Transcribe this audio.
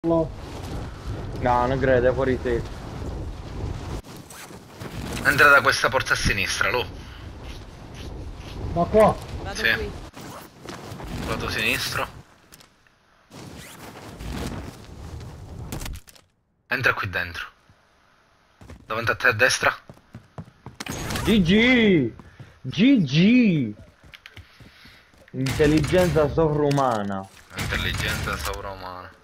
No, non credo, è fuori te. Entra da questa porta a sinistra, lo. Da qua. Vado Sì. qui. Lato sinistro. Entra qui dentro. Davanti a te a destra. GG! GG! Intelligenza sovrumana. Intelligenza sovrumana.